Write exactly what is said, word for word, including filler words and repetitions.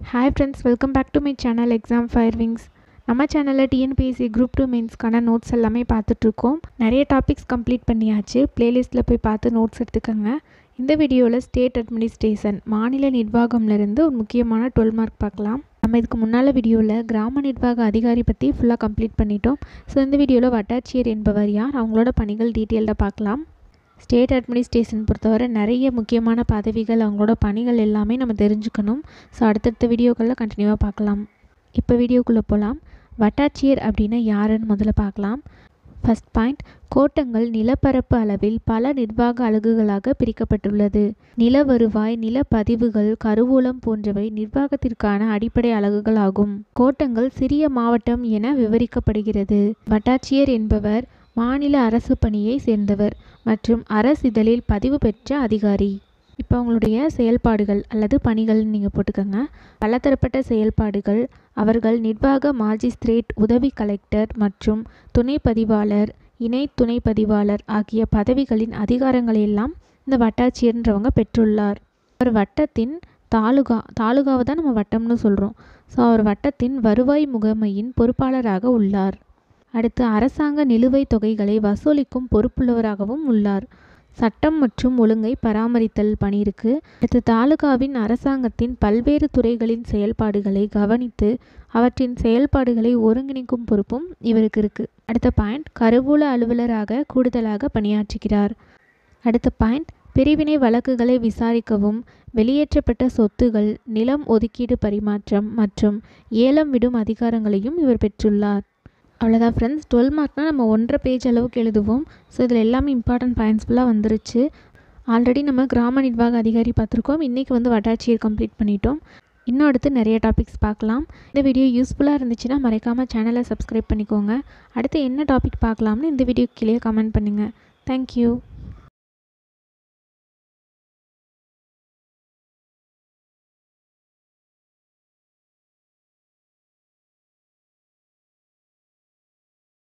Hi friends, welcome back to my channel examfirewings. நம்ம சேனல்ல T N P S C Group two மெயின்ஸ்க்கான notes எல்லாமே பார்த்துட்டு இருக்கோம். நிறைய டாபிக்ஸ் கம்ப்ளீட் பண்ணியாச்சு. பிளேலிஸ்ட்ல போய் பார்த்து நோட்ஸ் எடுத்துக்கங்க. இந்த வீடியோல ஸ்டேட் அட்மினிஸ்ட்ரேஷன் மாநில நிர்வாகம்ல இருந்து ஒரு முக்கியமான twelve மார்க் பார்க்கலாம். நம்ம இதுக்கு முன்னால வீடியோல கிராம நிர்வாக அதிகாரி பத்தி ஃபுல்லா கம்ப்ளீட் பண்ணிட்டோம். சோ இந்த வீடியோல வட்டாட்சியர் என்பவர் யார், அவங்களோட பணிகள் டீடைலா பார்க்கலாம். ஸ்டேட் அட்மினிஸ்ட்ரேஷன் பொறுத்தவரை நிறைய முக்கியமான பதவிகள், அவங்களோட பணிகள் எல்லாமே நம்ம தெரிஞ்சுக்கணும். ஸோ அடுத்தடுத்த வீடியோக்களில் கண்டினியூவாக பார்க்கலாம். இப்போ வீடியோக்குள்ளே போகலாம். வட்டாட்சியர் அப்படின்னா யாருன்னு முதல்ல பார்க்கலாம். ஃபர்ஸ்ட் பாயிண்ட், கோட்டங்கள் நிலப்பரப்பு அளவில் பல நிர்வாக அலகுகளாக பிரிக்கப்பட்டுள்ளது. நில வருவாய், நிலப்பதிவுகள், கருவூலம் போன்றவை நிர்வாகத்திற்கான அடிப்படை அலகுகள் ஆகும். கோட்டங்கள் சிறிய மாவட்டம் என விவரிக்கப்படுகிறது. வட்டாட்சியர் என்பவர் மாநில அரசு பணியை சேர்ந்தவர் மற்றும் அரசிதழில் பதிவு பெற்ற அதிகாரி. இப்போ அவங்களுடைய செயல்பாடுகள் அல்லது பணிகள்னு நீங்கள் போட்டுக்கோங்க. பலதரப்பட்ட செயல்பாடுகள். அவர்கள் நிர்வாக மாஜிஸ்திரேட், உதவி கலெக்டர் மற்றும் துணை பதிவாளர், இணை துணை பதிவாளர் ஆகிய பதவிகளின் அதிகாரங்களை எல்லாம் இந்த வட்டாட்சியர்ன்றவங்க பெற்றுள்ளார். ஒரு வட்டத்தின் தாலுகா தாலுகாவை தான் நம்ம வட்டம்னு சொல்கிறோம். ஸோ அவர் வட்டத்தின் வருவாய் முகமையின் பொறுப்பாளராக உள்ளார். அடுத்து அரசாங்க நிலுவைத் தொகைகளை வசூலிக்கும் பொறுப்புள்ளவராகவும் உள்ளார். சட்டம் மற்றும் ஒழுங்கை பராமரித்தல் பணி இருக்கு. அடுத்து தாலுகாவின் அரசாங்கத்தின் பல்வேறு துறைகளின் செயல்பாடுகளை கவனித்து அவற்றின் செயல்பாடுகளை ஒருங்கிணைக்கும் பொறுப்பும் இவருக்கு இருக்கு. அடுத்த பாயிண்ட், கருவூல அலுவலராக கூடுதலாக பணியாற்றுகிறார். அடுத்த பாயிண்ட், பிரிவினை வழக்குகளை விசாரிக்கவும் வெளியேற்றப்பட்ட சொத்துகள், நிலம் ஒதுக்கீடு பரிமாற்றம் மற்றும் ஏலம் விடும் அதிகாரங்களையும் இவர் பெற்றுள்ளார். அவ்வளோதான் ஃப்ரெண்ட்ஸ். டுவெல் மார்க்னால் நம்ம ஒன்றரை பேஜ் அளவுக்கு எழுதுவோம். ஸோ இதில் எல்லாமே இம்பார்ட்டன்ட் பாயிண்ட்ஸ் ஃபுல்லாக வந்துருச்சு. ஆல்ரெடி நம்ம கிராம நிர்வாக அதிகாரி பார்த்துருக்கோம். இன்றைக்கி வந்து வட்டாட்சியர் கம்ப்ளீட் பண்ணிட்டோம். இன்னும் அடுத்து நிறைய டாபிக்ஸ் பார்க்கலாம். இந்த வீடியோ யூஸ்ஃபுல்லாக இருந்துச்சுன்னா மறக்காமல் சேனலை சப்ஸ்கிரைப் பண்ணிக்கோங்க. அடுத்து என்ன டாபிக் பார்க்கலாம்னு இந்த வீடியோ கீழே கமெண்ட் பண்ணுங்கள். தேங்க்யூ.